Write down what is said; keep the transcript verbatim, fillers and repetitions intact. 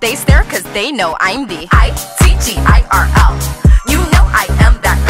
They stare cause they know I'm the I